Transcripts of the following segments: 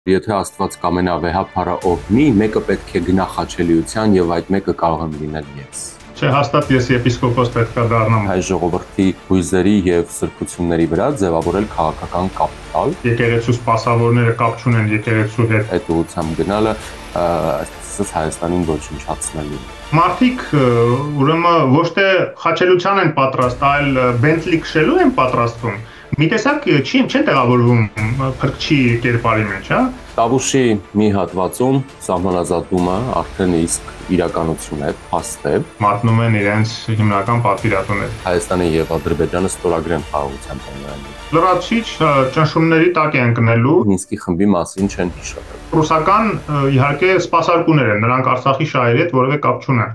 Եթե Աստված կամենա վեհափառը օրհնի, մեկը պետք է գնա խաչելիության եւ այդ մեկը կարող եմ լինել ես։ Չէ, հաստատ ես եպիսկոպոս պետք է դառնամ։ Հայ ժողովրդի հույզերի եւ սրբությունների վրա ձևավորել քաղաքական կապիտալ։ Եկեղեցու սպասավորները կապ չունեն եկեղեցու հետ։ Այդ ուղղությամբ գնալը այսպես Հայաստանին ոչնչացնելու։ Մարդիկ ուրեմն ոչ թե խաչելիության են պատրաստ, այլ Բենտլի քշելու են պատրաստվում։ Մի տեսակ չեն տեղավորվում փրկչի կերպարի մեջ, հա։ Տավուշի մի հատվածում սահմանազատումը արդեն իսկ իրականություն է, փաստ է։ Մատնում են իրենց հիմնական պատվիրատուները։ Հայաստանը եւ Ադրբեջանը ստորագրեն խաղաղության պայմանները։ Լրացիչ ճնշումների տակ է ընկնելու։ Մինսկի խմբի մասին չեն հիշել։ Ռուսական իհարկե սպասարկուներ են, նրանք Արցախի շահերի հետ որևէ կապ չունեն։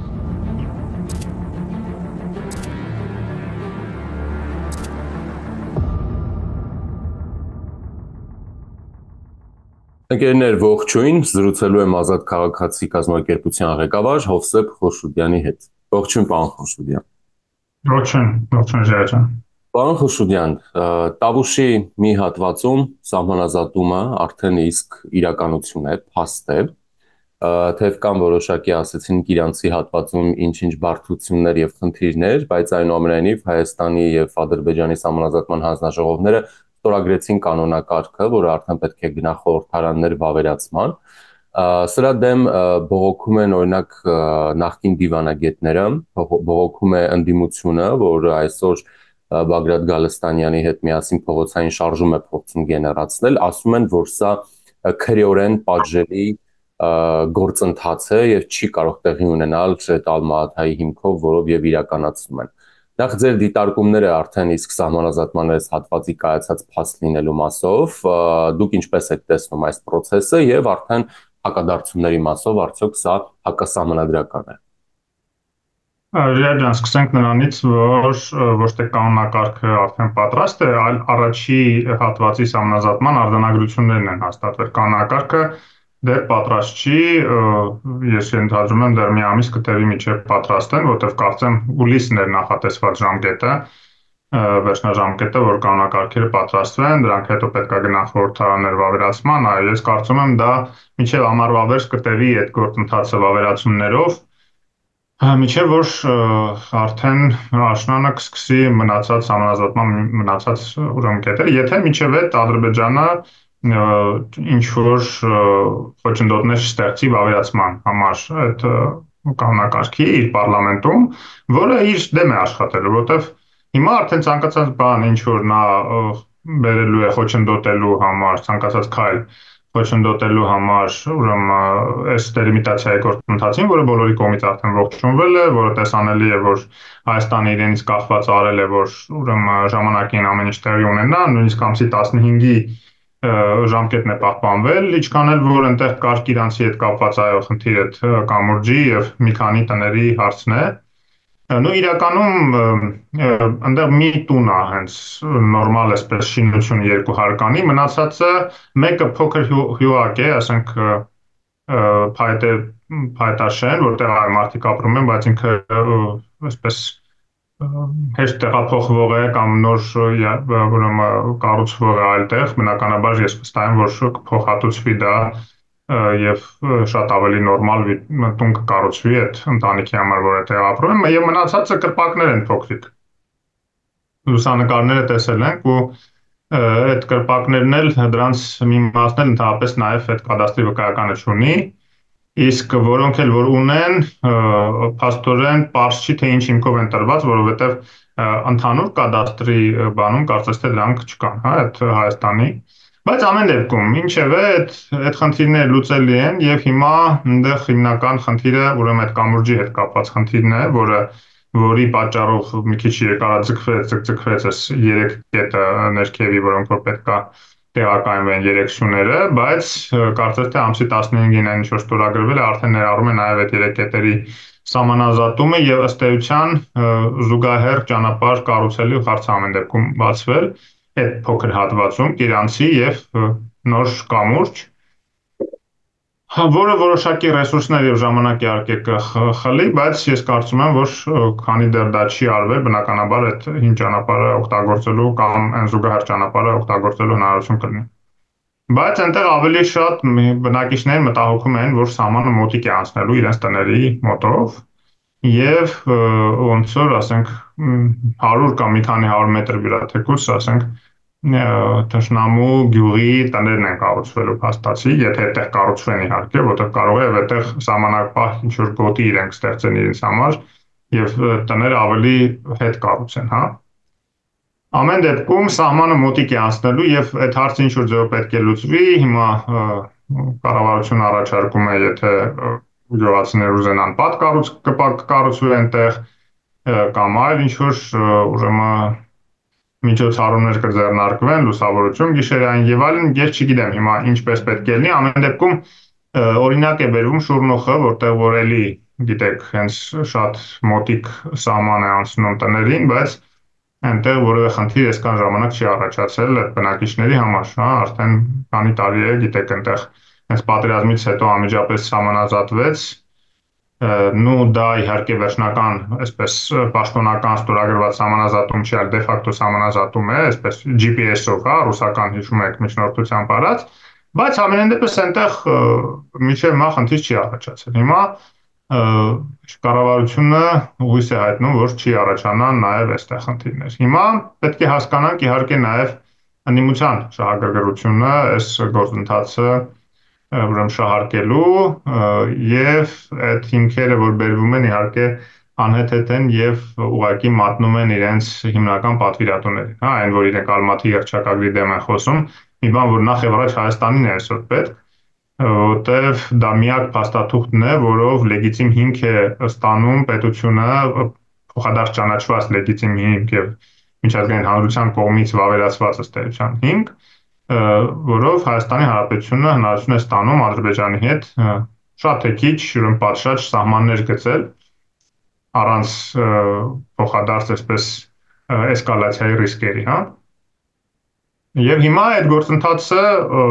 Ընկերներ, ողջույն, զրուցելու եմ Ազատ քաղաքացի կազմակերպության ղեկավար Հովսեփ Խոշոդյանի հետ։ Ողջույն, պարոն Խոշոդյան։ Ողջույն Ժայռ։ Պարոն Խոշոդյան, Տավուշի մի հատվածում սահմանազատումը արդեն իսկ իրականություն է, փաստ է։ Թեև կան որոշակի ասեցին իրանցի հատվածում ինչ-ինչ բարդություններ եւ խնդիրներ, բայց այնուամենայնիվ Հայաստանի եւ Ադրբեջանի սահմանազատման հանձնաժողովները ստորագրեցին կանոնակարգը, որը արդեն պետք է գնա խորհրդարաններ վավերացման։ Սրա դեմ բողոքում են օրինակ նախկին դիվանագետները, բողոքում է ընդդիմությունը, որ այսօր Բագրատ Գալստանյանի հետ միասին փողոցային շարժում է փորձում գեներացնել, ասում են, որ սա քրեորեն պատժելի գործընթաց է եւ չի կարող տեղի ունենալ Ալմա-Աթայի հիմքով, որով եւ իրականացնում են։ Նախ ձեր դիտարկումները արդեն իսկ սահմանազատման այս հատվածի կայացած փաստ լինելու մասով, դուք ինչպես եք տեսնում այս process-ը եւ արդեն հակադարձությունների մասով արդյոք սա հակասահմանադրական է։ Ժայռ, սկսենք նրանից, որ ոչ թե կանոնակարգը արդեն պատրաստ է, այլ առաջի հատվածի սահմանազատման արձանագրություններն են հաստատվել։ Կանոնակարգը դեռ պատրաստ չի, ես ենթադրում եմ դեռ մի ամիս կտևի մինչև պատրաստեն, որտեղ կարծեմ հուլիսն էր նախատեսված ժամկետը, վերջնաժամկետը, որ կանոնակարգերը պատրաստվեն, դրանք հետո պետք է գնան խորհրդարաններ վավերացման, այո, ես կարծում եմ դա մինչև ամառվա վերջ կտևի այդ գործընթացը վավերացումներով, մինչև որ արդեն աշնանը կսկսի մնացած սահմանազատման մնացած ուրեմն կետերը, եթե մինչև այդ Ադրբեջանը ինչ որ խոչընդոտներ ստեղծի վավերացման համար այդ կանոնակարգի իր պարլամենտում, որը իր դեմ է աշխատելու, որովհետև հիմա արդեն ցանկացած բան, ինչ որ նա բերելու է խոչընդոտելու համար, ցանկացած քայլ խոչընդոտելու համար, ուրեմն այս դելիմիտացիայի գործընթացին, որը բոլորի կողմից արդեն ողջունվել է, որը տեսանելի է, որ Հայաստանը իրենից կախված արել է, որ ուրեմն ժամանակին ամեն ինչ տեղի ունենա, նույնիսկ ամսի 15-ի ժամկետն է պահպանվել, ինչքան էլ որ այնտեղ կարգ իրանցի հետ կապված այո խնդիր այդ կամուրջի եւ մի քանի տների հարցն է։ Նու իրականում այնտեղ մի տուն է հենց նորմալ էսպես շինություն երկու հարկանի, մնացածը մեկը փոքր հյուակ է, ասենք փայտաշեն, որտեղ այ մարդիկ ապրում են, բայց ինքը այսպես հեշտ տեղափոխվող է կամ նոր ուրեմն կառուցվող է այլտեղ, բնականաբար ես վստահ եմ, որ կփոխհատուցվի դա եւ շատ ավելի նորմալ տուն կկառուցվի այդ ընտանիքի համար, որ այդտեղ ապրում են, եւ մնացածը կրպակներ են փոքրիկ։ Լուսանկարները տեսել ենք ու այդ կրպակներն էլ դրանց մի մասն էլ ընդհանրապես նաեւ այդ կադաստրի վկայականը չունի, իսկ որոնք էլ որ ունեն, փաստորեն պարզ չի թե ինչ հիմքով են տրված, որովհետեւ ընդհանուր կադաստրի բանում կարծես թե դրանք չկան, հա, այդ Հայաստանի, բայց ամեն դեպքում ինչևէ այդ խնդիրները լուծելի են եւ հիմա այնտեղ հիմնական խնդիրը ուրեմն այդ կամուրջի հետ կապված խնդիրն է, որի պատճառով մի քիչ երկարաձգվեց այս 3 կետը ներքևի, որոնք որ պետքա տեղակայնվեն 3 սյուները, բայց կարծես թե ամսի 15-ին այն ինչ որ ստորագրվել է, արդեն ներառում է նաև այդ 3 կետերի սահմանազատումը եւ ըստ էության զուգահեռ ճանապարհ կառուցելու հարցը ամեն դեպքում բացվել այդ փոքր հատվածում Իրանցի եւ նոր կամուրջ, որը որոշակի ռեսուրսներ եւ ժամանակ իհարկե կխլի, բայց ես կարծում եմ, որ քանի դեռ դա չի արվել, բնականաբար այդ հին ճանապարհը օգտագործելու կամ այն զուգահեռ ճանապարհը օգտագործելու հնարավորություն կլինի։ Բայց այնտեղ ավելի շատ բնակիչներ մտահոգում են, որ սահմանը մոտիկ է անցնելու իրենց տների մոտով եւ ոնց որ ասենք 100 կամ մի քանի 100 մետր վրա թեկուզ ասենք Թշնամու գյուղի տներն են կառուցվելու փաստացի, եթե այդտեղ կառուցվեն իհարկե, որտեղ կարող է այդտեղ սահմանապահ ինչ-որ գոտի իրենք ստեղծեն իրենց համար եւ տները ավելի հետ կառուցեն, հա։ Ամեն դեպքում սահմանը մոտիկ է անցնելու եւ այդ հարցը ինչ որ ձեւ պետք է լուծվի, հիմա կառավարությունը առաջարկում է, եթե գյուղացիներ ուզենան պատ կառուցվի այնտեղ կամ այլ ինչ որ ուրեմն միջոցառումներ կձեռնարկվեն, լուսավորություն գիշերային եւ այլն, ես չգիտեմ հիմա ինչպես պետք է լինի, ամեն դեպքում օրինակ է բերվում Շուրնուխը, որտեղ որ էլի գիտեք, հենց շատ մոտիկ սահման է անցնում տներին, բայց այնտեղ որևէ խնդիր այսքան ժամանակ չի առաջացել այդ բնակիչների համար, հա, արդեն քանի տարի է, գիտեք, այնտեղ հենց պատերազմից հետո անմիջապես սահմանազատվեց նու դա իհարկե վերջնական, այսպես պաշտոնական ստորագրված սահմանազատում չի, այլ դե ֆակտո սահմանազատում է, այսպես GPS-ով, հա, ռուսական հիշում եք միջնորդությամբ արած, բայց ամենայն դեպս այնտեղ մինչև հիմա խնդիր չի առաջացել։ Հիմա կառավարությունը հույս է հայտնում, որ չի առաջանան նաև այստեղ խնդիրներ։ Հիմա պետք է հասկանանք իհարկե նաև ընդդիմության շահագրգռությունը, այս գործընթացը ուրեմն շահարկելու եւ այդ հիմքերը, որ բերվում են իհարկե անհեթեթ են եւ ուղղակի մատնում են իրենց հիմնական պատվիրատուներին, հա, այն որ իրենք Ալմատի հռչակագրի դեմ են խոսում, մի բան, որ նախ եւ առաջ Հայաստանին է այսօր պետք, որտեվ դա միակ փաստաթուղթն է, որով լեգիտիմ հիմք է ստանում պետությունը փոխադարձ ճանաչված լեգիտիմ հիմք եւ միջազգային հանրության կողմից վավերացված ըստ էության հիմք, որով Հայաստանի Հանրապետությունը հնարավորություն է ստանում Ադրբեջանի հետ շատ թե քիչ ուրեմն պատշաճ սահմաններ գծել առանց փոխադարձ այսպես էսկալացիայի ռիսկերի, հա։ Եվ հիմա այդ գործընթացը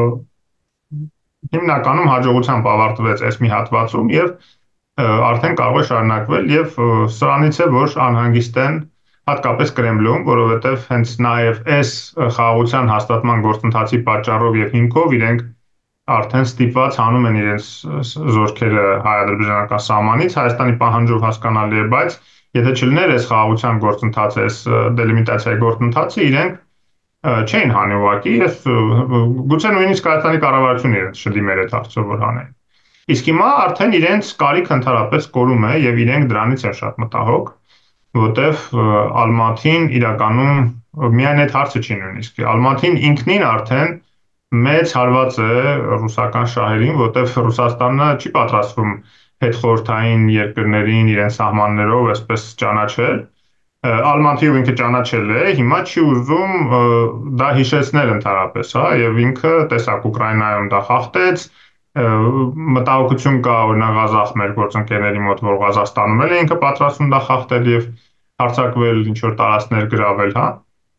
հիմնականում հաջողությամբ ավարտվեց այս մի հատվածում եւ արդեն կարող է շարունակվել եւ սրանից է որ անհանգիստ են հատկապես Կրեմլում, որովհետեւ հենց նաեւ այս խաղաղության հաստատման գործընթացի պատճառով եւ հիմքով իրենք արդեն ստիպված հանում են իրենց զորքերը հայ-ադրբեջանական սահմանից, Հայաստանի պահանջով հասկանալի է, բայց եթե չլիներ այս խաղաղության գործընթացը, այս դելիմիտացիայի գործընթացը, իրենք չէին հանի ուղղակի, գուցե նույնիսկ Հայաստանի կառավարությունը իրենց չդիմեր այդ հարցով որ հանեն։ Իսկ հիմա արդեն իրենց կարիք ընդհանրապես կորում է եւ իրենք դրանից են շատ մտահոգ, որտեվ Ալմատին իրականում միայն այդ հարցը չի նույնիսկ։ Ալմատին ինքնին արդեն մեծ հարված է ռուսական շահերին, որտեվ Ռուսաստանը չի պատրաստվում հետխորհրդային երկրներին իրենց սահմաններով այսպես ճանաչել։ Ալմատիով ինքը ճանաչել է, հիմա չի ուզում դա հիշեցնել ընդհանրապես, հա, եւ ինքը տեսակ Ուկրաինայում դա խախտեց, մտահոգություն կա օրինակ Ղազախ մեր գործընկերների մոտ, որ Ղազախստանում էլ ինքը պատրաստվում դա խախտել եւ հարձակվել ինչ որ տարածքներ գրավել, հա։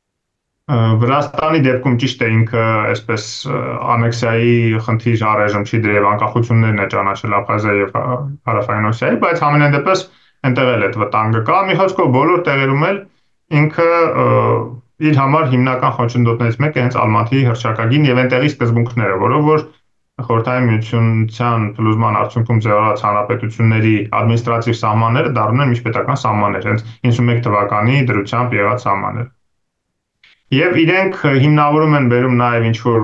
Վրաստանի դեպքում ճիշտ է ինքը այսպես անեքսիայի խնդիր առայժմ չի դրել անկախություններն է ճանաչել Աբխազիայի եւ Հարավային Օսիայի, բայց ամենայն դեպս այնտեղ էլ այդ վտանգը կա։ Մի խոսքով բոլոր տեղերում էլ ինքը իր համար հիմնական խոչընդոտներից մեկը հենց Ալմատիի հռչակագին եւ այնտեղի սկզբունքները, որով որ Խորհրդային Միությունության փլուզման արդյունքում ձևավորած հանրապետությունների ադմինիստրատիվ սահմանները դառնում են միջպետական սահմաններ, հենց 91 թվականի դրությամբ եղած սահմանները։ Եվ իրենք հիմնավորում են բերում նաև ինչ-որ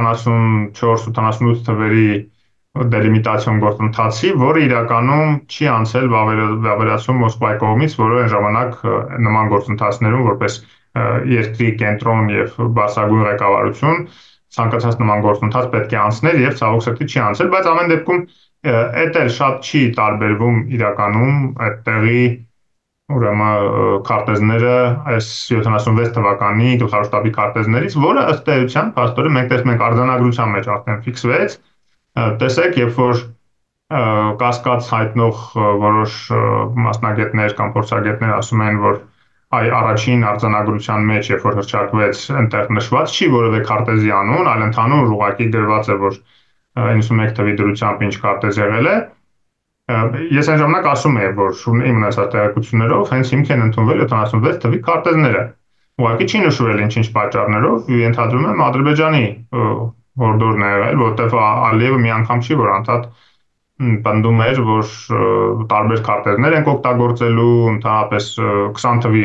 84-88 թվերի դելիմիտացիոն գործընթացի, որը իրականում չի անցել վավերացում Մոսկվայի կողմից, որը այն ժամանակ նման գործընթացներում որպես երկրի կենտրոն եւ բարձրագույն ղեկավարություն ցանկացած նման գործընթաց պետք է անցնել եւ ցավոք սրտի չի անցել, բայց ամեն դեպքում այդ էլ շատ չի տարբերվում իրականում այդտեղի ուրեմն քարտեզները այս 76 թվականի գլխավոր շտաբի քարտեզներից, որը ըստ էության փաստորեն մենք տեսնում ենք արձանագրության մեջ արդեն ֆիքսվեց, տեսեք, երբ որ կասկած հայտնող որոշ մասնագետներ կամ փորձագետներ ասում են, որ այ առաջին արձանագրության մեջ, երբ որ հրճակվեց, այնտեղ նշված չի որևէ քարտեզի անուն, այլ ընդհանուր ուղղակի գրված է, որ 91 թվի դրությամբ ինչ քարտեզ եղել է։ Ես այն ժամանակ ասում եմ, որ իմ ունեցած տեղեկություններով հենց հիմք են ընդունվել 76 թվի քարտեզները։ Ուղղակի չի նշվել ինչ-ինչ պատճառներով, ենթադրում եմ Ադրբեջանի հորդորն է եղել, որովհետև Ալիևը մի անգամ չի, որ անդադ պնդում էր, որ տարբեր քարտեզներ են օգտագործելու, ընդհանրապես 20 թվի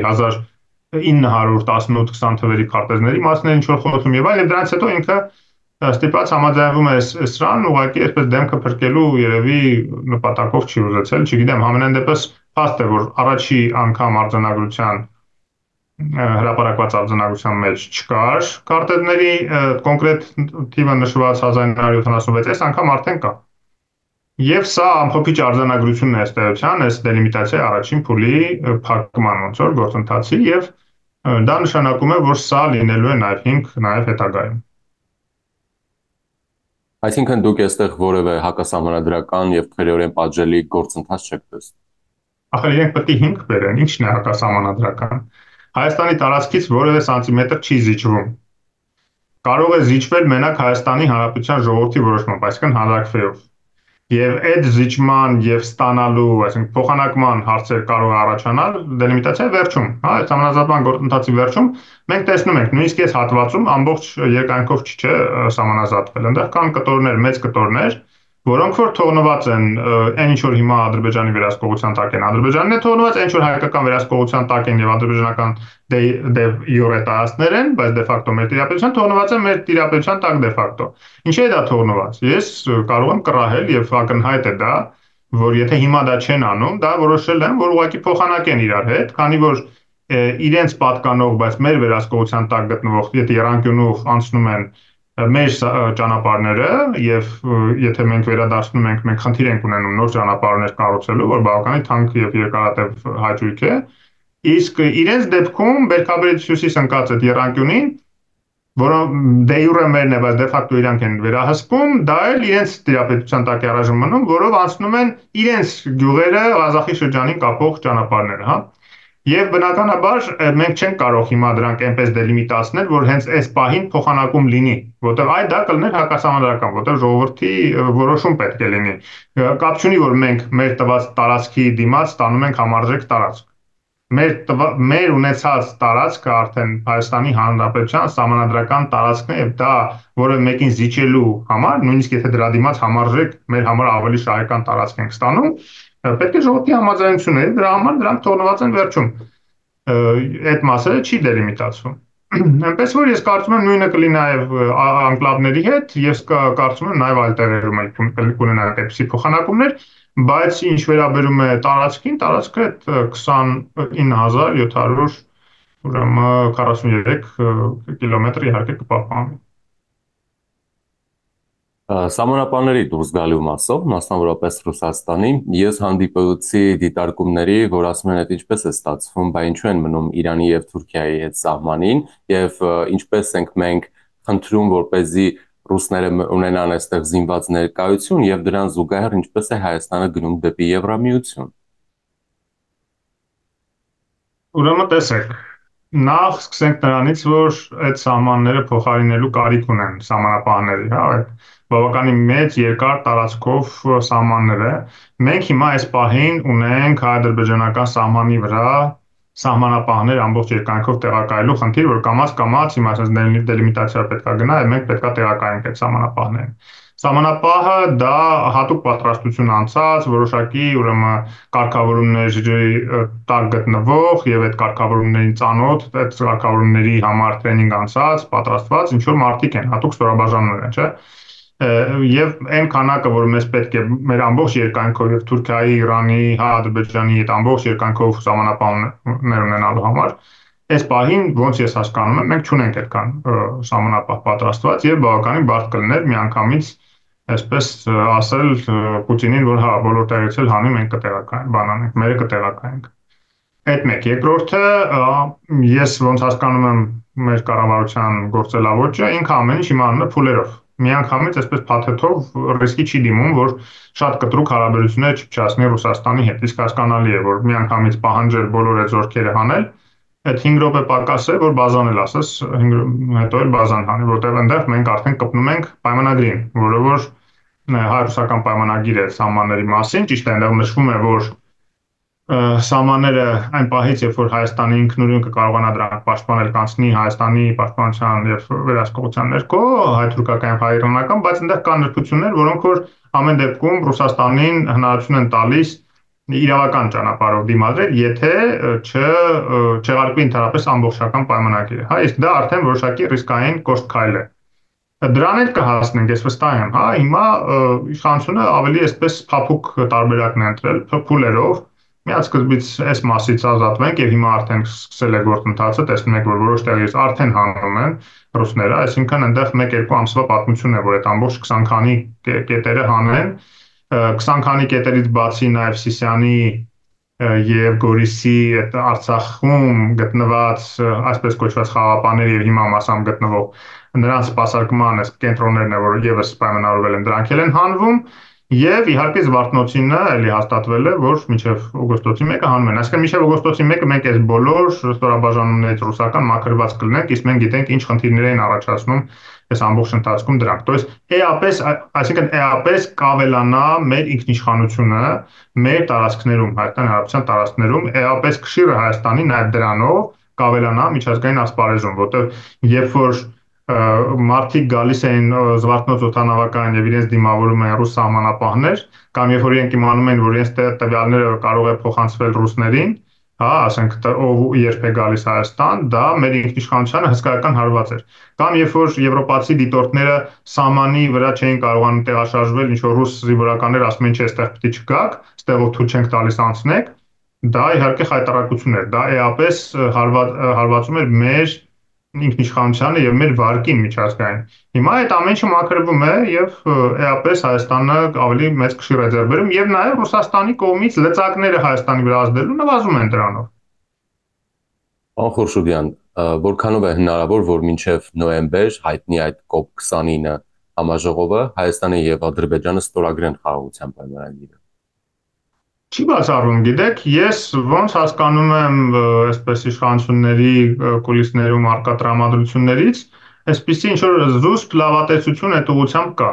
1918-20 թվերի քարտեզների մասն է ինչ-որ խոսում եւ այլ, եւ դրանից հետո ինքը ստիպված համաձայնվում է սրան, ուղղակի այսպես դեմքը փրկելու երևի նպատակով չի ուզեցել, չգիտեմ, համենայն դեպս փաստ է, որ առաջի անգամ արձանագրության հրապարակված արձանագրության մեջ չկար քարտեզների կոնկրետ թիվը նշված 1976, այս անգամ արդեն կա։ Եվ սա ամփոփիչ արձանագրությունն է ըստ էության, այս դելիմիտացիայի առաջին փուլի փակման ոնց որ գործընթացի եւ դա նշանակում է, որ սա լինելու է նաեւ հիմք նաեւ հետագայում։ Այսինքն դուք այստեղ որևէ հակասահմանադրական եւ քրեորեն պատժելի գործընթաց չեք տեսնում։ Ախր իրենք պետք է հիմք բերեն, ի՞նչն է հակասահմանադրական։ Հայաստանի տարածքից որևէ սանտիմետր չի զիջվում։ Կարող է զիջվել մենակ Հայաստանի Հանրապետության ժողովրդի որոշմամբ, այսինքն հանրակրվեով։ Եվ այդ զիջման եւ ստանալու, այսինքն փոխանակման հարցեր կարող է առաջանալ դելիմիտացիայի վերջում, հա, այդ համանազատման գործընթացի վերջում մենք տեսնում ենք, նույնիսկ այս հատվածում ամբողջ երկայնքով չի համանազատվել, այնտեղ կան կտորներ, մեծ կտորներ, որոնք որ թողնված են այն ինչ որ հիմա Ադրբեջանի վերահսկողության տակ են, Ադրբեջանն է թողնված, այն ինչ որ հայկական վերահսկողության տակ են եւ ադրբեջանական դե յուրե տարածքներ են, բայց դե ֆակտո մեր տիրապետության թողնված է մեր տիրապետության տակ դե ֆակտո։ Ինչի է դա թողնված։ Ես կարող եմ կռահել եւ ակնհայտ է դա, որ եթե հիմա դա չեն անում, դա որոշել են, որ ուղղակի փոխանակեն իրար հետ, քանի որ իրենց պատկանող, բայց մեր վերահսկողության տակ գտնվող, եթե Երանքյունով անցնում են մեր ճանապարհները եւ եթե մենք վերադարձնում ենք, մենք խնդիր ենք ունենում նոր ճանապարհներ կառուցելու, որ բավականին թանկ եւ երկարատև հաճույք է, իսկ իրենց դեպքում Բերքաբերից հյուսիս ընկած այդ Երանքյունին, որը դե յուրե մերն է, բայց դե ֆակտո իրանք են վերահսկում, դա էլ իրենց տիրապետության տակ է առայժմ մնում, որով անցնում են իրենց գյուղերը Ղազախի շրջանին կապող ճանապարհները, հա։ Եվ բնականաբար մենք չենք կարող հիմա դրանք այնպես դելիմիտացնել, որ հենց այս պահին փոխանակում լինի, որտեղ այդ դա կլներ հակասահմանադրական, որտեղ ժողովրդի որոշում պետք է լինի։ Կապ չունի, որ մենք մեր տված տարածքի դիմաց ստանում ենք համարժեք տարածք։ Մեր ունեցած տարածքը արդեն Հայաստանի Հանրապետության սահմանադրական տարածքն է, եւ դա որը մեկին զիջելու համար, նույնիսկ եթե դրա դիմաց համարժեք մեր համար ավելի շահեկան տարածք ենք ստանում, պետք է ժողովրդի համաձայնություն է, դրա համար դրանք թողնված են վերջում։ Այդ մասը չի դելիմիտացվում։ Այնպես որ ես կարծում եմ նույնը կլինի նաև անկլավների հետ, ես կարծում եմ նաև այլ տեղերում էլ կունենանք այդպիսի փոխանակումներ, բայց ինչ վերաբերում է տարածքին, տարածքը այդ 29700 ուրեմն 43 կիլոմետր իհարկե կպահպանվի։ Սահմանապահների դուրս գալու մասով, մասնավորապես Ռուսաստանի, ես հանդիպեցի դիտարկումների, որ ասում են, այդ ինչպես է ստացվում, բա ինչու են մնում Իրանի եւ Թուրքիայի հետ սահմանին եւ ինչպես ենք մենք խնդրում, որպեսզի ռուսները ունենան այստեղ զինված ներկայություն եւ դրան զուգահեռ ինչպես է Հայաստանը գնում դեպի Եվրամիություն։ Ուրեմն տեսեք, նախ սկսենք նրանից, որ այդ սահմանները փոխարինելու կարիք ունեն սահմանապահների, հա, այդ բավականին մեծ երկար տարածքով սահմաններ է։ Մենք հիմա այս պահին ունենք հայ-ադրբեջանական սահմանի վրա սահմանապահներ ամբողջ երկայնքով տեղակայելու խնդիր, որ կամաց հիմա ասես դելիմիտացիա պետք է գնա, եւ մենք պետք է տեղակայենք այդ սահմանապահներին։ Սահմանապահը դա հատուկ պատրաստություն անցած, որոշակի ուրեմն կարգավորումների տակ գտնվող եւ այդ կարգավորումներին ծանոթ, այդ կարգավորումների համար տրեյնինգ անցած, պատրաստված ինչ որ մարդիկ են, հատուկ ստորաբաժանումներ են, չէ՞։ Եվ այն քանակը, որ մեզ պետք է մեր ամբողջ երկայնքով եւ Թուրքիայի, Իրանի, Ադրբեջանի այդ ամբողջ երկայնքով սահմանապահներ ունենալու համար, այս պահին ոնց ես հասկանում եմ, մենք չունենք այդքան սահմանապահ պատրաստված եւ բավականին բարդ կլիներ միանգամից այսպես ասել Պուտինին, որ հա բոլոր տեղից էլ հանի մենք կտեղակայենք, բանանենք, մերը կտեղակայենք։ Այդ մեկ, երկրորդը ես ոնց հասկանում եմ մեր կառավարության գործելավոճը, ինքը ամեն ինչ հիմա անում է փուլերով։ Միանգամից այսպես փաթեթով ռիսկի չի դիմում, որ շատ կտրուկ հարաբերություններ չփչացնի Ռուսաստանի հետ։ Իսկ հասկանալի է, որ միանգամից պահանջել բոլոր այդ զորքերը հանել, այդ 5 րոպե պակաս է, որ բազանել ասես, հետո էլ բազան հանի, որտեղ այնտեղ մենք արդեն կպնում ենք պայմանագրին, որը որ հայ-ռուսական պայմանագիր է սահմանների մասին, ճիշտ է, այնտեղ նշվում է, որ սահմանները այն պահից, երբ որ Հայաստանի ինքնուրույն կկարողանա դրանք պաշտպանել, կանցնի Հայաստանի պաշտպանության եւ վերահսկողության ներքո, հայ-թուրքական եւ հայ-իրանական, բայց այնտեղ կան նրբություններ, որոնք որ ամեն դեպքում Ռուսաստանին հնարավորություն են տալիս իրավական ճանապարհով դիմադրել, եթե չեղարկվի ընդհանրապես ամբողջական պայմանագիրը։ Հա, իսկ դա արդեն որոշակի ռիսկային կոշտ քայլ է։ Դրան էլ կհասնենք, ես վստահ եմ, հա, հիմա իշխանությունը ավելի այսպես փափուկ տարբերակն է ընտրել, փուլերով, միած սկզբից այս մասից ազատվենք եւ հիմա արդեն սկսել է գործընթացը, տեսնում եք, որ որոշ տեղից արդեն հանում են ռուսները, այսինքն այնտեղ 1-2 ամսվա պատմություն է, որ այդ ամբողջ 20 քանի կետերը հանեն, 20 քանի կետերից բացի նաեւ Սիսիանի եւ Գորիսի այդ Արցախում գտնված այսպես կոչված խաղապաների եւ հիմա մասամբ գտնվող նրանց սպասարկման այս կենտրոններն է, որ եւս պայմանավորվել են, դրանք են հանվում եւ իհարկե Զվարթնոցինը էլի հաստատվել է, որ մինչեւ օգոստոսի 1-ը հանում են։ Այսինքն մինչեւ օգոստոսի 1-ը մենք այս բոլոր ստորաբաժանումներից ռուսական մաքրված կլինենք, իսկ մենք գիտենք ինչ խնդիրներ են առաջացնում այս ամբողջ ընթացքում դրանք։ То есть էապես, այսինքն էապես կավելանա մեր ինքնիշխանությունը մեր տարածքներում, Հայաստանի Հանրապետության տարածքներում, էապես քշիրը Հայաստանի նաև դրանով կավելանա միջազգային ասպարեզում, որտեղ երբ որ մարդիկ գալիս էին Զվարթնոց օդանավակայան եւ իրենց դիմավորում են ռուս սահմանապահներ, կամ երբ որ իրենք իմանում են, որ իրենց տվյալները կարող է փոխանցվել ռուսներին, հա, ասենք ով երբ է գալիս Հայաստան, դա մեր ինքնիշխանությանը հսկայական հարված էր։ Կամ երբ որ եվրոպացի դիտորդները սահմանի վրա չէին կարողանում տեղաշարժվել, ինչ որ ռուս զինվորականներ ասում են, չէ, այստեղ պիտի չգաք, այստեղով թույլ չենք տալիս անցնեք, դա իհարկե խայտարակություն էր, դա էապես հարվածում էր մեր ինքնիշխանությանը եւ մեր վարկին միջազգային։ Հիմա այդ ամեն ինչը մաքրվում է եւ էապես Հայաստանը ավելի մեծ քշիր է ձեռք բերում եւ նաեւ Ռուսաստանի կողմից լծակները Հայաստանի վրա ազդելու նվազում են դրանով։ Պարոն Խորշուդյան, որքանով է հնարավոր, որ մինչև նոյեմբեր հայտնի այդ COP29 համաժողովը Հայաստանը եւ Ադրբեջանը ստորագրեն խաղաղության պայմանագիրը։ Չի բացառվում, գիտեք, ես ոնց հասկանում եմ այսպես իշխանությունների կուլիսներում արկա տրամադրություններից, այսպեսի ինչ որ զուսպ լավատեսություն այդ ուղղությամբ կա։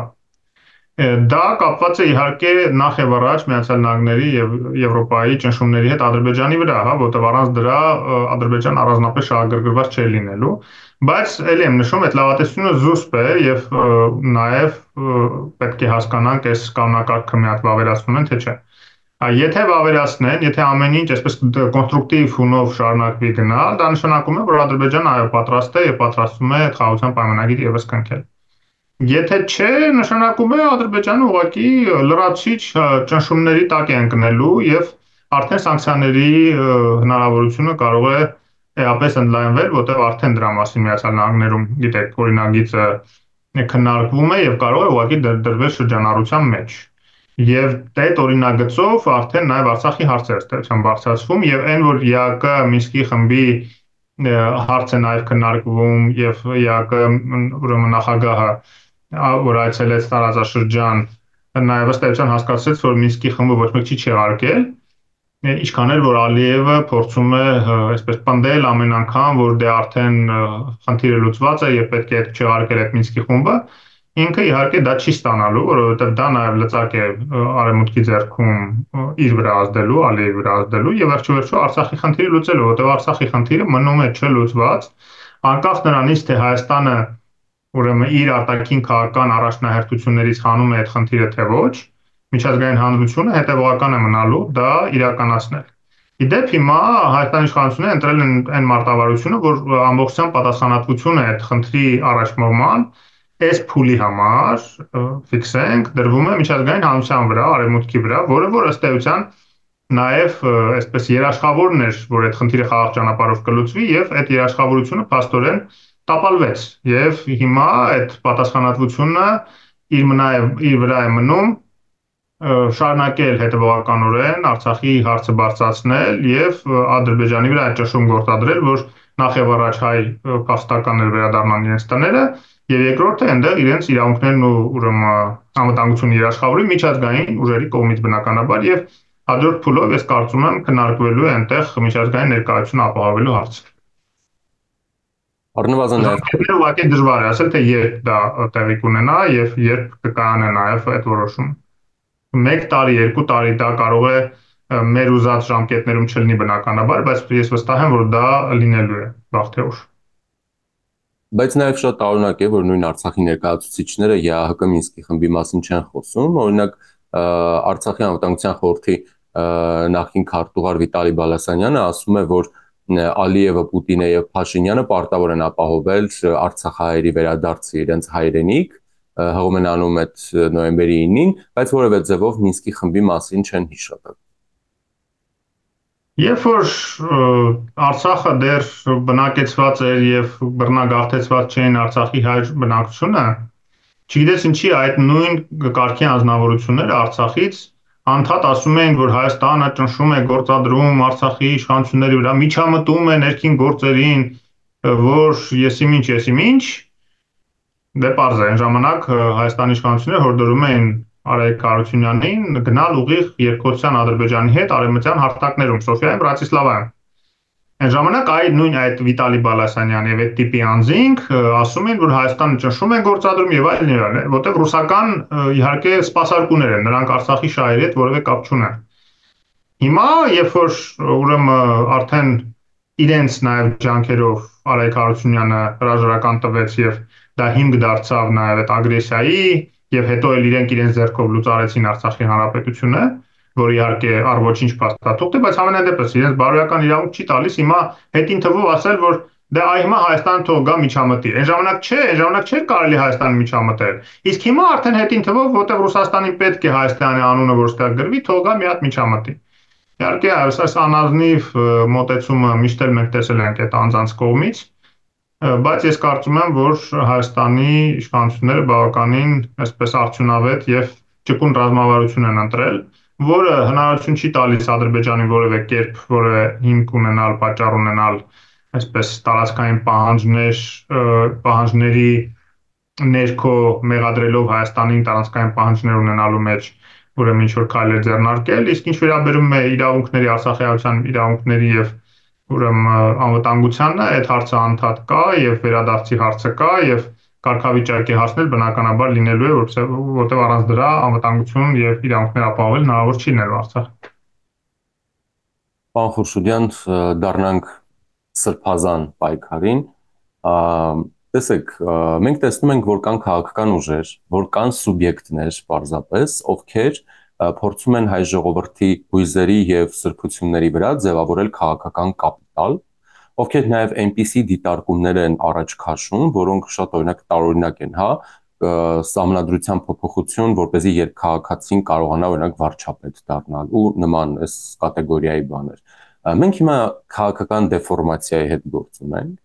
Դա կապված է իհարկե նախ եւ առաջ Միացյալ Նահանգների եւ Եվրոպայի ճնշումների հետ Ադրբեջանի վրա, հա, որտեղ առանց դրա Ադրբեջան առանձնապես շահագրգռված չէ լինելու, բայց ելի եմ նշում, այդ լավատեսությունը զուսպ է եւ նաեւ պետք է հասկանանք այս կանոնակարգը մի հատ վավերացնում են, թե չէ։ Եթե վավերացնեն, եթե ամեն ինչ այսպես կոնստրուկտիվ հունով շարունակվի գնալ, դա նշանակում է, որ Ադրբեջանը այո պատրաստ է եւ պատրաստվում է խաղաղության պայմանագիր եւս կնքել։ Եթե չէ, նշանակում է Ադրբեջանը ուղղակի լրացիչ ճնշումների տակ է ընկնելու եւ արդեն սանկցիաների հնարավորությունը կարող է էապես ընդլայնվել, որտեղ արդեն դրա մասին Միացյալ Նահանգներում, գիտեք, օրինագիծը քննարկվում է եւ կարող է ուղղակի դրվել շրջանառության մեջ։ Եվ այդ օրինագծով արդեն նաև Արցախի հարցը ըստեյության բարձրացվում եւ այն որ ԵԱԿ Մինսկի խմբի հարցը նաև քննարկվում եւ ԵԱԿ ուրեմն նախագահը որ այցելեց տարածաշրջան նաև ըստեյության հասկացրեց որ Մինսկի խմբը ոչ մեկ չի չեղարկել ինչքան էլ որ Ալիևը փորձում է այսպես պնդել ամեն անգամ որ դե արդեն խնդիրը լուծված է եւ պետք է չեղարկել այդ Մինսկի խումբը ինքը իհարկե դա չի ստանալու, որովհետև դա նաև լծակ է արևմուտքի ձեռքում իր վրա ազդելու, Ալիևի վրա ազդելու եւ վերջո Արցախի խնդիրը լուծելու, որովհետև Արցախի խնդիրը մնում է չլուծված, անկախ նրանից թե Հայաստանը ուրեմն իր արտաքին քաղաքական առաջնահերթություններից հանում է այդ խնդիրը թե ոչ, միջազգային հանրությունը հետևողական է մնալու դա իրականացնել։ Իդեպ հիմա Հայաստանի իշխանությունները ընտրել են այն մարտավարությունը, որ ամբողջությամբ պատասխանատվություն է այդ խնդրի առաջմողման այս փուլի համար ֆիքսենք դրվում է միջազգային հանրության վրա, արևմուտքի վրա, որը որ ըստ էության նաև այսպես երաշխավորն էր, որ այդ խնդիրը խաղաղ ճանապարհով կլուծվի եւ այդ երաշխավորությունը փաստորեն տապալվեց եւ հիմա այդ պատասխանատվությունը իր վրա է մնում շարունակել հետևողականորեն Արցախի հարցը բարձրացնել եւ Ադրբեջանի վրա այդ ճնշում գործադրել, որ նախ եւ առաջ հայ փախստականներ վերադառնան իրենց տները Եվ երկրորդը այնտեղ իրենց իրավունքներն ու ուրեմն անվտանգությունը երաշխավորի միջազգային ուժերի կողմից բնականաբար եւ հաջորդ փուլով ես կարծում եմ քննարկվելու է այնտեղ միջազգային ներկայություն ապահովելու հարցը։ Առնվազն նաև ուղղակի դժվար է ասել թե երբ դա տեղի կունենա եւ երբ կկայանա նաև այդ որոշումը։ 1 տարի, 2 տարի դա կարող է մեր ուզած ժամկետներում չլինի բնականաբար, բայց ես վստահ եմ, որ դա լինելու է վաղ թե ուշ։ Բայց նաև շատ տարօրինակ է, որ նույն Արցախի ներկայացուցիչները ԵԱՀԿ Մինսկի խմբի մասին չեն խոսում։ Օրինակ Արցախի անվտանգության խորհրդի նախին քարտուղար Վիտալի Բալասանյանը ասում է, որ Ալիևը, Պուտինը եւ Փաշինյանը պարտավոր են ապահովել արցախահայերի վերադարձը իրենց հայրենիք, հղում են անում այդ նոյեմբերի 9-ին, բայց որևէ ձևով Մինսկի խմբի մասին չեն հիշատակում։ Երբ որ Արցախը դեռ բնակեցված էր եւ բռնագաղթեցված չէին Արցախի հայ բնակչությունը, չգիտես ինչի այդ նույն կարգի անձնավորությունները Արցախից անդադ ասում էին, որ Հայաստանը ճնշում է գործադրում Արցախի իշխանությունների վրա, միջամտում է ներքին գործերին, որ եսիմինչ, դե պարզ է, այն ժամանակ Հայաստանի իշխանությունները հորդորում էին Արայիկ Հարությունյանին գնալ ուղիղ երկխոսության Ադրբեջանի հետ արևմտյան հարթակներում, Սոֆիայում, Բրատիսլավայում։ Այն ժամանակ այդ Վիտալի Բալասանյանը եւ այդ տիպի անձինք ասում են, որ Հայաստանը ճնշում է գործադրում եւ այլն, որտեղ ռուսական իհարկե սպասարկուներ են, նրանք Արցախի շահերի հետ որևէ կապ չունեն։ Հիմա, երբ որ ուրեմն արդեն իրենց նաեւ ջանքերով Արայիկ Հարությունյանը հրաժարական տվեց եւ դա հիմք դարձավ նաեւ այդ ագրեսիայի եւ հետո էլ իրենց ձեռքով լուծարեցին Արցախի հանրապետությունը, որ իհարկե առ ոչինչ փաստաթուղթ է, բայց համենայն դեպս իրենց բարոյական իրավունք չի տալիս հիմա հետին թվով ասել, որ դե հիմա Հայաստանը թող գա միջամտի։ Այն ժամանակ չէր կարելի Հայաստանը միջամտել։ Իսկ հիմա արդեն հետին թվով, որտեղ Ռուսաստանին պետք է Հայաստանի անունը որ ստեղ գրվի, թող գա մի հատ միջամտի։ Իհարկե, այս անազնիվ մոտեցումը միշտ էլ մենք տեսել ենք այդ անձանց կողմից, բայց ես կարծում եմ, որ Հայաստանի իշխանությունները բավականին այսպես արդյունավետ եւ ճկուն ռազմավարություն են ընտրել, որը հնարավորություն չի տալիս Ադրբեջանին որևէ կերպ, որևէ հիմք ունենալ, պատճառ ունենալ, այսպես տարածքային պահանջների ներքո մեղադրելով Հայաստանին տարածքային պահանջներ ունենալու մեջ ուրեմն ինչ-որ քայլեր ձեռնարկել, իսկ ինչ վերաբերում է իրավունքների, Արցախի հայության իրավունքների եւ ուրեմն անվտանգությանը, այդ հարցը անդադ կա եւ վերադարձի հարցը կա եւ կարգավիճակի հարցնել բնականաբար լինելու է, որտեղ առանց դրա անվտանգություն եւ իրավունքներ ապահովել հնարավոր չի լինելու Արցախ։ Պարոն Խուրշուդյան, դառնանք սրբազան պայքարին։ Տեսեք, մենք տեսնում ենք, որ կան քաղաքական ուժեր, որ կան սուբյեկտներ, պարզապես, ովքեր փորձում են հայ ժողովրդի հույզերի եւ սրբությունների վրա ձևավորել քաղաքական կապիտալ, ովքեր նաեւ այնպիսի դիտարկումներ են առաջ քաշում, որոնք շատ տարօրինակ են, հա, սահմանադրության փոփոխություն, որպեսզի երկքաղաքացին կարողանա օրինակ վարչապետ դառնալ ու նման այս կատեգորիայի բաներ։ Մենք հիմա քաղաքական դեֆորմացիայի հետ գործ ունենք։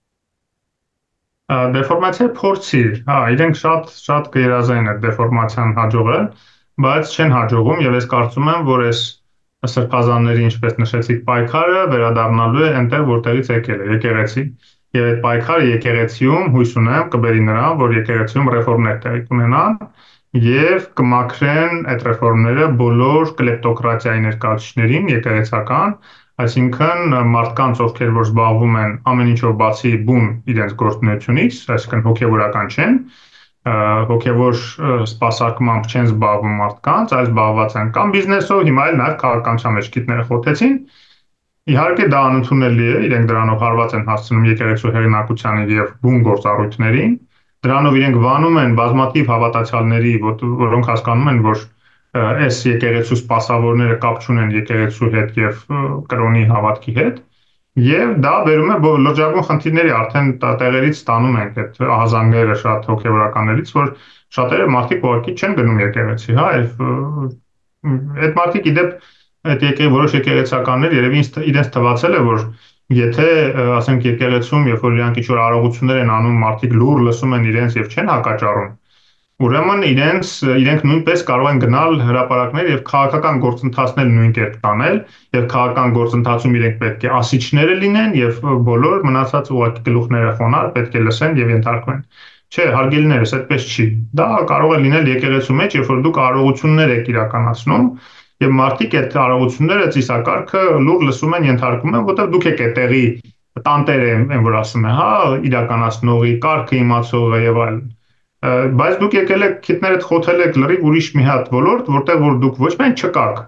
Դեֆորմացիայի փորձի, հա, իրենք շատ կերազային է դեֆորմացիան հաջողել, բայց չեն հաջողում եւ ես կարծում եմ, որ այս սրբազանների, ինչպես նշեցիք, պայքարը վերադառնալու է այնտեղ, որտեղից եկել է, եկեղեցի։ Եվ այդ պայքարը եկեղեցիում հույս ունեմ կբերի նրան, որ եկեղեցիում ռեֆորմներ տեղի կունենան եւ կմաքրեն այդ ռեֆորմները բոլոր կլեպտոկրատիայի ներկայացուցիչներին եկեղեցական, այսինքն մարդկանց, ովքեր որ զբաղվում են ամեն ինչով բացի բուն իրենց գործունեությունից, այսինքն հոգեվորական չեն, հոգեվոր սպասարկմամբ չեն զբաղվում մարդկանց, այլ զբաղված են կամ բիզնեսով, հիմա էլ նաեւ քաղաքականության մեջ գիտները խոթեցին։ Իհարկե դա անընդունելի է, իրենք դրանով հարված են հասցնում եկեղեցու հեղինակությանը եւ բուն գործառույթներին։ Դրանով իրենք վանում են բազմաթիվ հավատացյալների, որոնք հասկանում են, որ այս եկեղեցու սպասավորները կապ չունեն եկեղեցու հետ եւ կրոնի հավատքի հետ, եւ դա բերում է լրջագույն խնդիրների, արդեն տեղերից ստանում ենք այդ ահազանգները շատ հոգեվորականներից, որ շատերը մարդիկ ուղղակի չեն գնում եկեղեցի, հա, այդ մարդիկ իդեպ այդ որոշ եկեղեցականներ երևի իրենց թվացել է, որ եթե ասենք եկեղեցում, երբ որ իրանք ինչ-որ արարողություններ են անում, մարդիկ լուր լսում են իրենց եւ չեն հակաճառում, ուրեմն իրենք նույնպես կարող են գնալ հրապարակներ եւ քաղաքական գործընթացներ նույն կերպ տանել եւ քաղաքական գործընթացում իրենք պետք է ասիչները լինեն եւ բոլոր մնացած ուղղակի գլուխները խոնար պետք է լսեն եւ ենթարկվեն։ Չէ, հարգելիներս, այդպես չի։ Դա կարող է լինել եկեղեցու մեջ, երբ որ դուք արարողություններ եք իրականացնում եւ մարդիկ այդ արարողությունները ծիսակարգը լուր լսում են, ենթարկում են, որտեղ դուք եք այդտեղի տանտերը են, որ ասում են, հա, իրականացնողի, կարգը իմացողը եւ այլն։ Բայց դուք եկել եք քիթներդ խոթել եք լրիվ ուրիշ մի հատ ոլորտ, որտեղ որ դուք ոչ միայն չկաք,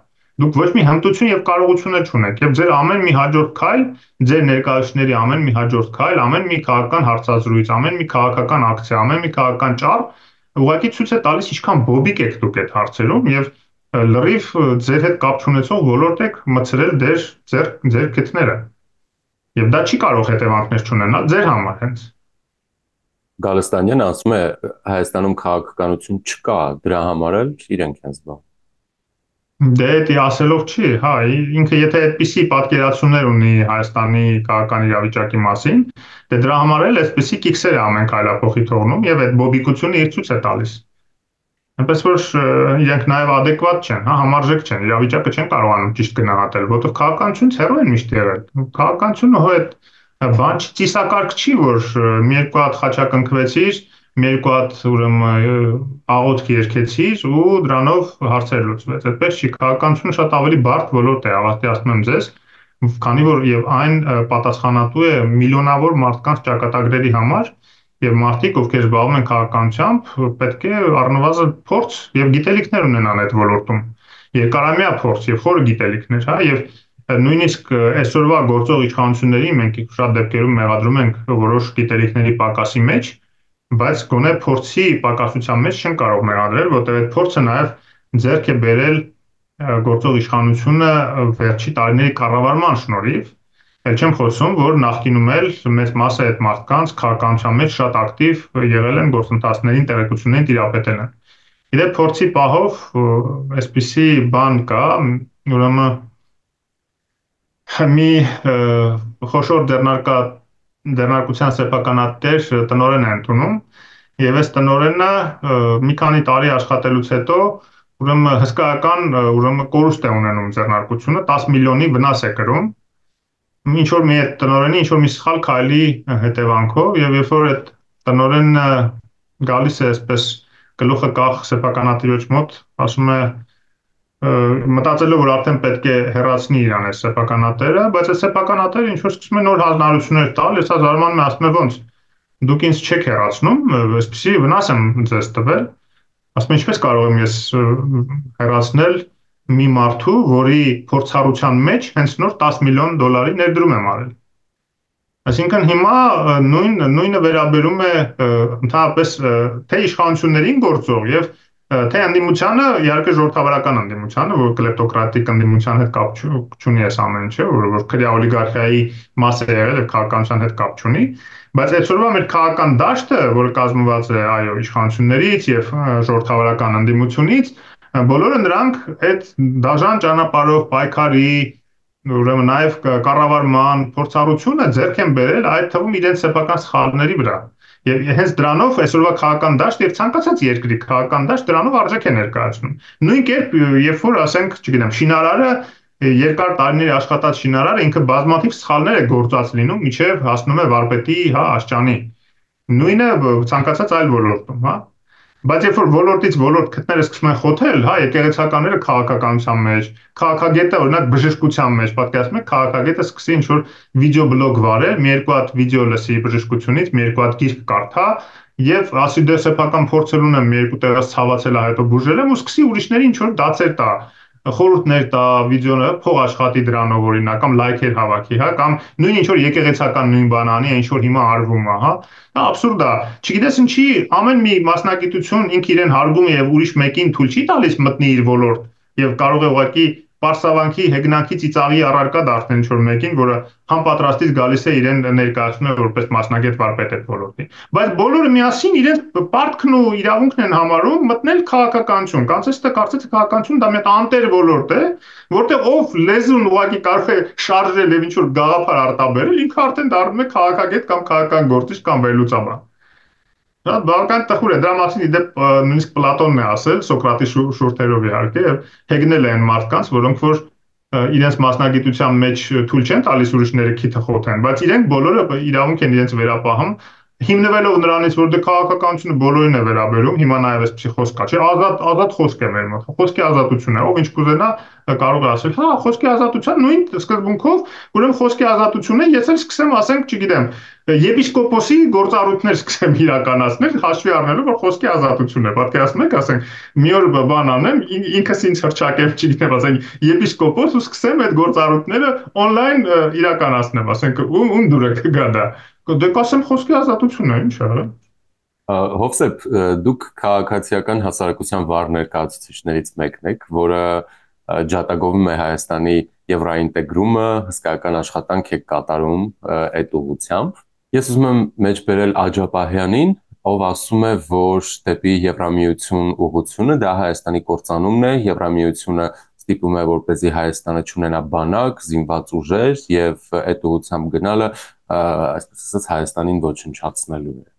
Դուք ոչ մի հմտություն եւ կարողություն չունեք, եւ ձեր ամեն մի հաջորդ քայլ, ձեր ներկայացուցիչների ամեն մի հաջորդ քայլ, ամեն մի քաղաքական հարցազրույց, ամեն մի քաղաքական ակցիա, ամեն մի քաղաքական ճառ ուղղակի ցույց է տալիս ինչքան բոբիկ եք դուք այդ հարցերում եւ լրիվ ձեր հետ կապ չունեցող ոլորտ եք մցրել ձեր քթները։ Եվ դա չի կարող հետևանքներ չունենալ ձեր համար հենց։ Գալստանյանը ասում է Հայաստանում քաղաքականություն չկա, դրա համար էլ իրենք են զբաղվում։ Դե դա ասելով չի, հա, ինքը եթե այդպիսի պատկերացումներ ունի Հայաստանի քաղաքական իրավիճակի մասին, դե դրա համար էլ այսպիսի կիքսեր է ամեն քայլափոխի թողնում եւ այդ բոբիկությունը իր ցույց է տալիս։ Այնպես որ իրենք նաեւ adekvat չեն, հա, համարժեք չեն, իրավիճակը չեն կարողանում ճիշտ գնահատել, որովհետեւ քաղաքականությունից հեռու են միշտ եղել։ Քաղաքականությունը հո այդ բան չի, ծիսակարգ չի, որ մի երկու հատ խաչակնքվեցիր, մի երկու հատ ուրեմն աղոթք երգեցիր ու դրանով հարցեր լուծվեց։ Այդպես չի, քաղաքականությունը շատ ավելի բարդ ոլորտ է, ավարտի ասում եմ ձեզ, քանի որ եւ այն պատասխանատու է միլիոնավոր մարդկանց ճակատագրերի համար եւ մարդիկ, ովքեր զբաղվում են քաղաքականությամբ, պետք է առնվազն փորձ եւ գիտելիքներ ունենան այդ ոլորտում։ Երկարամյա փորձ եւ խորը գիտելիքներ, հա, եւ նույնիսկ այսօրվա գործող իշխանությունների մենք շատ դեպքերում մեղադրում ենք որոշ գիտելիքների պակասի մեջ, բայց գոնե փորձի պակասության մեջ չեն կարող մեղադրել, որտեղ այդ փորձը նաև ձեռք է բերել գործող իշխանությունը վերջի տարիների կառավարման շնորհիվ, ել չեմ խոսում, որ նախկինում էլ մեծ մասը այդ մարդկանց քաղաքականության մեջ շատ ակտիվ եղել են գործընթացներին, տեղեկություններին տիրապետել են։ Իդեպ փորձի պահով այսպիսի բան կա, ուրեմն մի խոշոր դեռնակության սեփականատեր տնօրեն է ընդունում եւ այս տնօրենը մի քանի տարի աշխատելուց հետո ուրեմն հսկայական ուրեմն կորուստ է ունենում ձեռնարկությունը 10 միլիոնի վնաս է կրում ինչ որ մի այդ տնօրենի ինչ որ մի սխալ քայլի հետևանքով եւ երբ որ այդ տնօրենը գալիս է այսպես գլուխը կախ սեփականատիրոջ մոտ ասում է մտածելով որ արդեն պետք է հեռացնի իրան այս սեփականատերը, բայց այս սեփականատերը ինչ որ սկսում է նոր հանրություններ տալ, ես զարմանում եմ, ասում եմ ոնց դուք ինձ չեք հեռացնում, այսպեսի վնաս եմ ձեզ տվել, ասում եմ ինչպես կարող եմ ես հեռացնել մի մարդու, որի փորձառության մեջ հենց նոր 10 միլիոն դոլարի ներդրում եմ արել։ Այսինքն հիմա նույնը վերաբերում է ընդհանրապես թե իշխանություններին գործող եւ թե ընդդիմությանը, իհարկե ժողովրդավարական ընդդիմությանը, որ կլեպտոկրատիկ ընդդիմության հետ կապ չունի այս ամեն ինչը, որ քրեա օլիգարխիայի մաս է եղել եւ քաղաքականության հետ կապ չունի, բայց այսօրվա մեր քաղաքական դաշտը, որը կազմված է այո իշխանություններից եւ ժողովրդավարական ընդդիմությունից, բոլորը նրանք այդ դաժան ճանապարհով պայքարի ուրեմն նաև կառավարման փորձառությունը ձեռք են բերել այդ թվում իրենց սեփական սխալների վրա եւ հենց դրանով այսօրվա քաղաքական դաշտ եւ ցանկացած երկրի քաղաքական դաշտ դրանով արժեք է ներկայացնում նույն կերպ երբ որ ասենք չգիտեմ շինարարը երկար տարիների աշխատած շինարարը ինքը բազմաթիվ սխալներ է գործած լինում միջև հասնում է վարպետի հա աշճանի նույնը ցանկացած այլ ոլորտում հա բայց երբ որ ոլորտից ոլորտ քթները սկսում են խոթել, հա, եկեղեցականները քաղաքականության մեջ, քաղաքագետը օրինակ բժշկության մեջ, պատկերացնում եք, քաղաքագետը սկսի ինչ որ վիդեո բլոգ վարել, մի երկու հատ վիդեո լսի բժշկությունից, մի երկու հատ գիրք կարդա, եւ ասի դե սեփական փորձեր ունեմ, մի երկու տեղից ցավացել է, հետո բուժել եմ ու սկսի ուրիշների ինչ որ դացեր տա, խորհուրդներ տա, վիդեոները փող աշխատի դրանով օրինակ, կամ լայքեր հավաքի, հա, կամ նույն ինչ որ եկեղեցական նույն բան անի, ինչ որ հիմա արվում է, հա, դա абսուրդ է։ Չգիտես ինչի, ամեն մի մասնագիտություն ինքը իրեն հարգում է եւ ուրիշ մեկին թույլ չի տալիս մտնի իր ոլորտ եւ կարող է ուղղակի Պարսավանքի հեգնանքի ծիծաղի առարկա դարձնել ինչ որ մեկին, որը համապատրաստից գալիս է իրեն ներկայացնում է որպես մասնագետ վարպետ այդ ոլորտի։ Բայց բոլորը միասին իրենց պարտքն ու իրավունքն են համարում մտնել քաղաքականություն։ Կարծես թե քաղաքականություն դա մի անտեր ոլորտ է, որտեղ ով լեզուն ուղղակի կարող է շարժել եւ ինչ որ գաղափար արտաբերել, ինքը արդեն դառնում է քաղաքագետ կամ քաղաքական գործիչ կամ վերլուծաբան։ Դա բավական տխուր է, դրա մասին իդեպ նույնիսկ Պլատոնն է ասել, Սոկրատի շուրթերով իհարկե, հեգնել են մարդկանց, որոնք որ իրենց մասնագիտության մեջ թույլ չեն տալիս ուրիշները քիթը խոթեն, բայց իրենք բոլորը իրավունք են իրենց վերապահում, հիմնվելով նրանից, որ դե քաղաքականությունը բոլորին է վերաբերում, հիմա նաև էսպիսի խոսք կա, չէ, ազատ խոսք է մեր մոտ, խոսքի ազատություն է, ով ինչ կուզենա կարող է ասել, հա, խոսքի ազատության նույն սկզբունքով, ուրեմն խոսքի ազատությունը, ես էլ սկսեմ ասենք, չգիտեմ, եպիսկոպոսի գործառույթներ սկսեմ իրականացնել, հաշվի առնելով, որ խոսքի ազատություն է։ Պատկերացնում եք, ասենք, մի օր բան անեմ, ինքս ինձ հրճակեմ, չգիտեմ, ասենք, եպիսկոպոս ու սկսեմ այդ գործառույթները on-line իրականացնեմ, ասենք, ում դուր է կգա դա։ Դե կասեմ խոսքի ազատություն է, ինչ է։ Հովսեփ, դուք քաղաքացիական հասարակության վառ ներկայացուցիչներից մեկն եք, որը ջատագովում է Հայաստանի եվրոինտեգրումը, հսկայական աշխատանք եք կատարում այդ ուղղությամբ։ Ես ուզում եմ մեջբերել Աջապահյանին, ով ասում է, որ դեպի Եվրամիություն ուղղությունը դա Հայաստանի կործանումն է, Եվրամիությունը ստիպում է, որպեսզի Հայաստանը չունենա բանակ, զինված ուժեր եւ այդ ուղղությամբ գնալը, այսպես ասած, Հայաստանին ոչնչացնելու է։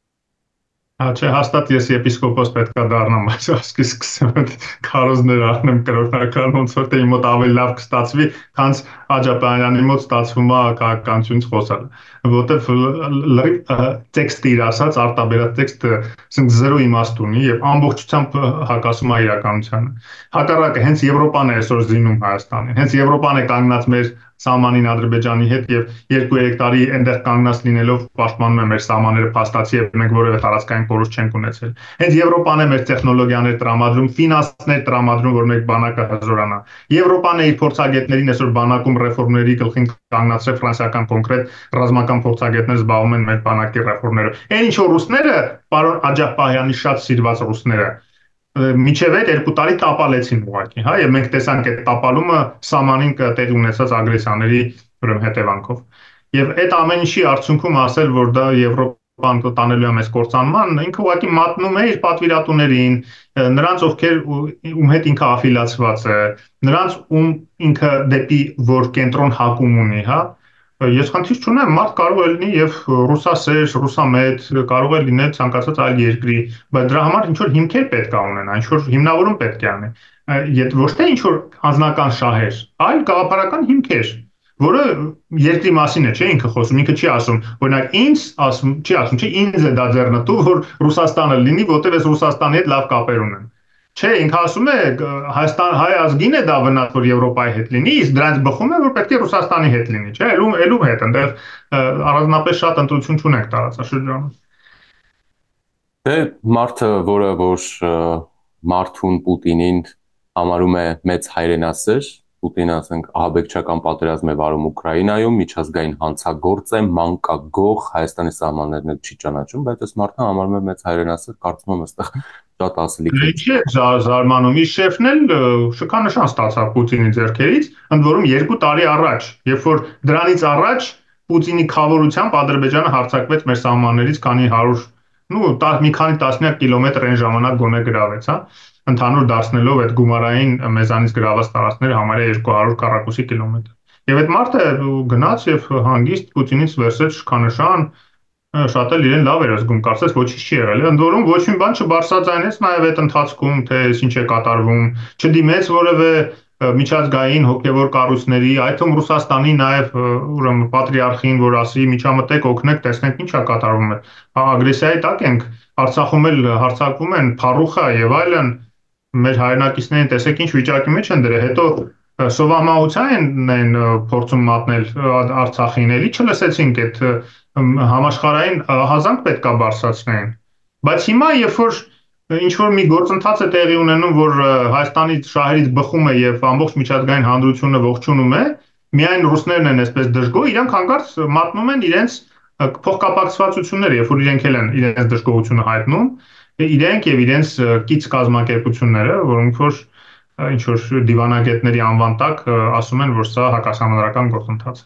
Չէ, հաստատ ես եպիսկոպոս պետքա դառնամ, այս ասկի սկսեմ այդ քարոզներ առնեմ կրոնական, ոնց որ թե իմ մոտ ավելի լավ կստացվի, քան Աջապահյանի մոտ ստացվում է քաղաքականությունից խոսալ, որտեվ լրիվ տեքստը իր ասած արտաբերած տեքստը ասենք զերո իմաստ ունի եւ ամբողջությամբ հակասում է իրականությանը։ Հակառակը հենց Եվրոպան է այսօր զինում Հայաստանին, հենց Եվրոպան է կանգնած մեր սահմանին Ադրբեջանի հետ եւ 2-3 տարի այնտեղ կանգնած լինելով պաշտպանում է մեր սահմանները փաստացի եւ մենք որևէ տարածքային կորուստ չենք ունեցել։ Հենց Եվրոպան է մեր տեխնոլոգիաներ տրամադրում, ֆինանսներ տրամադրում, որ մեր բանակը հզորանա։ Եվրոպան է իր փորձագետներին այսօր բանակում ռեֆորմների գլխին կանգնացրել ֆրանսիական կոնկրետ ռազմական փորձագետներ զբաղվում են մեր բանակի ռեֆորմներով։ Այն ինչ որ ռուսները, պարոն Աջապահյանի շատ սիրված ռուսները միջև այդ 2 տարի տապալեցին ուղղակի, հա, եւ մենք տեսանք այդ տապալումը սահմանին տեղի ունեցած ագրեսիաների ուրեմն հետևանքով։ Եվ այդ ամեն ինչի արդյունքում ասել, որ դա Եվրոպան տանելու է մեզ կործանման, ինքը ուղղակի մատնում է իր պատվիրատուներին, նրանց ովքեր ում հետ ինքը աֆիլիացված է, նրանց ում ինքը դեպի որ կենտրոն հակում ունի, հա։ Ես խնդիր չունեմ, մարդ կարող է լինի եւ ռուսասեր, ռուսամետ, կարող է լինել ցանկացած այլ երկրի, բայց դրա համար ինչ որ հիմքեր պետք է ունենա, ինչ որ հիմնավորում պետք է անի։ Ոչ թե ինչ որ անձնական շահեր, այլ գաղափարական հիմքեր, որը երկրի մասին է, չէ՞, ինքը խոսում, ինքը չի ասում, օրինակ ինձ ասում, չի ասում, չէ, ինձ է դա ձեռնտու, որ Ռուսաստանը լինի, որտեղ ես Ռուսաստանի հետ լավ կապեր ունեմ։ Չէ, ինքը ասում է Հայաստան հայ ազգին է դա վնաս որ Եվրոպայի հետ լինի, իսկ դրանց բխում է որ պետք է Ռուսաստանի հետ լինի, չէ, ելում հետ, այնտեղ առանձնապես շատ ընտրություն չունենք տարածաշրջանում։ Դե մարդը, որը որ Մարտուն Պուտինին համարում է մեծ հայրենասեր, Պուտինը ասենք ահաբեկչական պատերազմ է վարում Ուկրաինայում, միջազգային հանցագործ է, մանկագող, Հայաստանի սահմաններն էլ չի ճանաչում, բայց այս մարդը համարում է մեծ հայրենասեր, կարծում եմ այստեղ շատ ասելիք է։ Ինչի է զարմանում, իր շեֆն էլ շքանշան ստացավ Պուտինի ձեռքերից, ընդ որում 2 տարի առաջ, երբ որ դրանից առաջ Պուտինի խավորությամբ Ադրբեջանը հարձակվեց մեր սահմաններից քանի 100, մի քանի տասնյակ կիլոմետր այն ժամանակ գոնե գրավեց, հա, ընդհանուր դարձնելով այդ գումարային մեզանից գրաված տարածքները համարյա 200 քառակուսի կիլոմետր։ Եվ այդ մարդը գնաց եւ հանգիստ Պուտինից վերցրեց շքանշան, շատ էլ իրեն լավ էր զգում, կարծես ոչինչ չի եղել։ Ընդ որում ոչ մի բան չբարձրացնեց նաև այդ ընթացքում, թե ինչ է կատարվում, չդիմեց որևէ միջազգային հոգևոր կառույցների, այդ թվում Ռուսաստանի նաև ուրեմն պատրիարխին, որ ասի միջամտեք, օգնեք, տեսնենք ինչ է կատարվում։ Ագրեսիայի տակ ենք, Արցախում էլ հարձակվում են, Փարուխա եւ այլն, մեր հայրենակիցներին տեսեք ինչ վիճակի մեջ են դրել, հետո սովամահության են փորձում մատնել Արցախին, էլի չլսեցինք այդ համաշխարհային ահազանգ պետքա բարձրացնեն։ Բայց հիմա երբ որ ինչ որ մի գործընթաց է տեղի ունենում, որ Հայաստանի շահերից բխում է եւ ամբողջ միջազգային հանրությունը ողջունում է, միայն ռուսներն են այսպես դժգոհ, իրանք հանկարծ մատնում են իրենց փոխկապակցվածությունները, երբ որ իրենք էլ են իրենց դժգոհությունը հայտնում, իրենք եւ իրենց կից կազմակերպությունները, որոնք որ ինչ որ դիվանագետների անվան տակ ասում են, որ սա հակասահմանադրական գործընթաց է։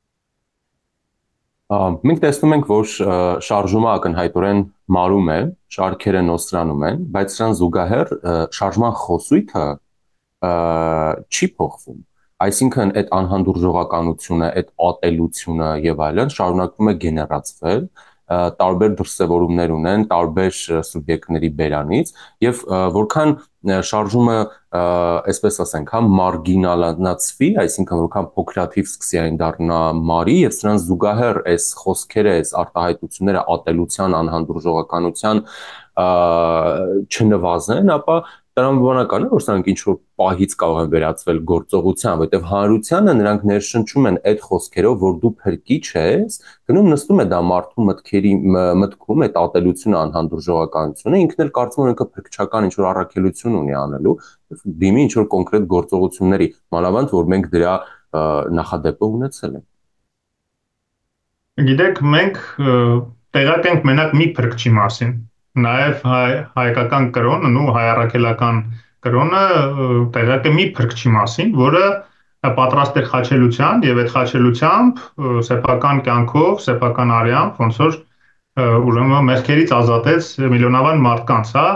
Մենք տեսնում ենք, որ շարժումը ակնհայտորեն մարում է, շարքերը նոսրանում են, բայց սրան զուգահեռ շարժման խոսույթը չի փոխվում։ Այսինքն այդ անհանդուրժողականությունը, այդ ատելությունը եւ այլն շարունակվում է գեներացվել, տարբեր դրսևորումներ ունեն, տարբեր սուբյեկտների բերանից եւ որքան շարժումը, այսպես ասենք, հա մարգինալացվի, այսինքն որքան փոքրաթիվ սկսի այն դառնա մարի եւ սրան զուգահեռ այս խոսքերը, այս արտահայտությունները ատելության, անհանդուրժողականության չնվազեն, ապա տրամաբանական է, որ սրանք ինչ որ պահից կարող են վերածվել գործողության, որովհետև հանրությանը նրանք ներշնչում են այդ խոսքերով, որ դու փրկիչ ես, գնում նստում է դա մարդու մտքերի մտքում այդ ատելությունը, անհանդուրժողականությունը, ինքն էլ կարծում որ ինքը փրկչական ինչ որ առաքելություն ունի անելու, դիմի ինչ որ կոնկրետ գործողությունների, մանավանդ որ մենք դրա նախադեպը ունեցել ենք։ Գիտեք, մենք տեղակ ենք մենակ մի փրկչի մասին, նաև հայկական կրոնն ու հայ առաքելական կրոնը տեղակ է մի փրկչի մասին, որը պատրաստ է խաչելության եւ այդ խաչելությամբ սեփական կյանքով, սեփական արյամբ ոնց որ ուրեմն մեղքերից ազատեց միլիոնավոր մարդկանց, հա,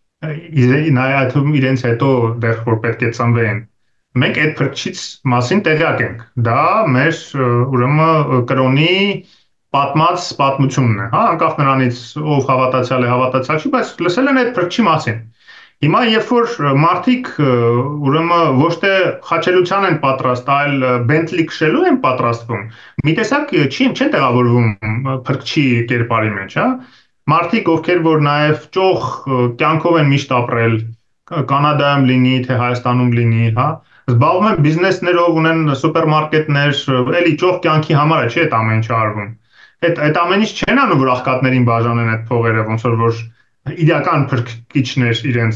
այդ իրենց հետո դեռ որ պետք է ծնվեն։ Մենք այդ փրկչից մասին տեղյակ ենք։ Դա մեր ուրեմն կրոնի պատմած պատմությունն է, հա, անկախ նրանից ով հավատացյալ է, հավատացյալ չի, բայց լսել են այդ փրկչի մասին։ Հիմա երբ որ մարդիկ ուրեմն ոչ թե խաչելության են պատրաստ, այլ Bentley քշելու են պատրաստվում, մի տեսակ չեն տեղավորվում փրկչի կերպարի մեջ, հա։ Մարդիկ, ովքեր որ նաև ճոխ կյանքով են միշտ ապրել, Կանադայում լինի, թե Հայաստանում լինի, հա, զբաղվում են բիզնեսներով, ունեն սուպերմարկետներ, էլի ճոխ կյանքի համար է, չէ՞ այդ ամեն ինչը արվում։ Այդ ամեն ինչ չեն անում, որ աղքատներին բաժանեն այդ փողերը, ոնց որ իրական փրկիչներ իրենց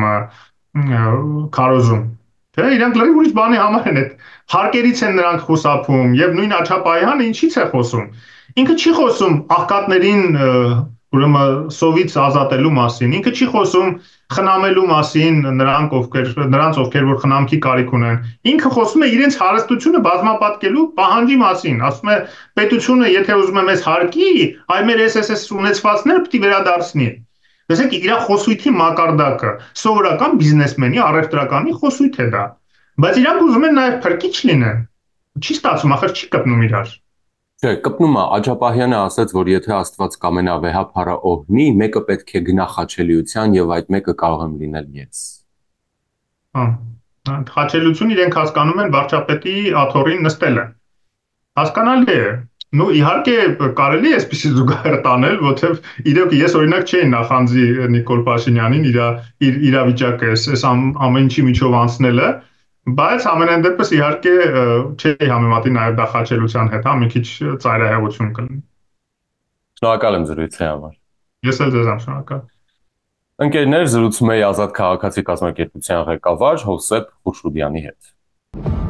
ուրեմն քարոզում։ Թե իրանք լրիվ ուրիշ բանի համար են այդ հարկերից են նրանք խուսափում եւ նույն Աչապայանը ինչից է խոսում։ Ինքը չի խոսում աղքատներին ուրեմն սովից ազատելու մասին, ինքը չի խոսում խնամելու մասին նրանց ովքեր որ խնամքի կարիք ունեն։ Ինքը խոսում է իրենց հարստությունը բազմապատկելու պահանջի մասին, ասում է պետությունը եթե ուզում է մեզ հարկի, այ մեր SSS ունեցվածները պետք է վերադարձնի։ Տեսեք, իր խոսույթի մակարդակը սովորական բիզնեսմենի, առևտրականի խոսույթ է դա։ Բայց իրանք ուզում են նաև փրկիչ լինեն։ Չի ստացվում, ախր չի կպնում իրար։ Չէ, կպնում է, Աջապահյանը ասաց, որ եթե Աստված կամենա վեհափառը օհնի, մեկը պետք է գնա խաչելիության եւ այդ մեկը կարող եմ լինել ես։ Հա, խաչելություն իրենք հասկանում են վարչապետի աթոռին նստելը։ Հասկանալի է։ Ну, իհարկե կարելի է այսպեսի զուգահեռ տանել, որովհետև իրոք ես օրինակ չէի նախանձի Նիկոլ Փաշինյանին իր իրավիճակը այս ամեն ինչի միջով անցնելը, բայց ամենայն դեպս իհարկե չէի համեմատի նաև դա խաչելության հետ, հա, մի քիչ ծայրահեղություն կլինի։ Շնորհակալ եմ զրույցի համար։ Ես էլ ձեզ եմ շնորհակալ։ Ընկերներ, զրուցում էի Ազատ քաղաքացի կազմակերպության ղեկավար Հովսեփ Խուրշուդյանի հետ։